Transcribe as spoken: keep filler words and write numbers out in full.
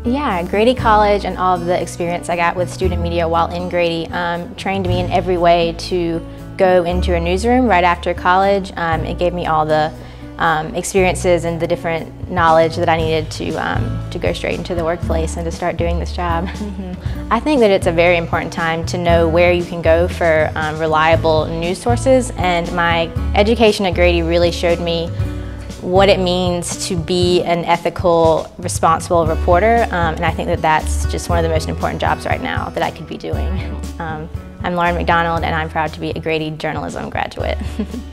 Yeah, Grady College and all of the experience I got with student media while in Grady um, trained me in every way to go into a newsroom right after college. Um, it gave me all the um, experiences and the different knowledge that I needed to, um, to go straight into the workplace and to start doing this job. Mm-hmm. I think that it's a very important time to know where you can go for um, reliable news sources, and my education at Grady really showed me what it means to be an ethical, responsible reporter, um, and I think that that's just one of the most important jobs right now that I could be doing. Um, I'm Lauren McDonald, and I'm proud to be a Grady journalism graduate.